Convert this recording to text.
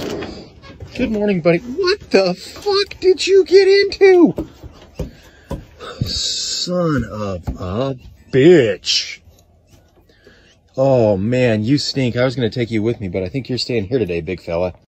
Good morning, buddy. What the fuck did you get into? Son of a bitch. Oh, man, you stink. I was going to take you with me, but I think you're staying here today, big fella.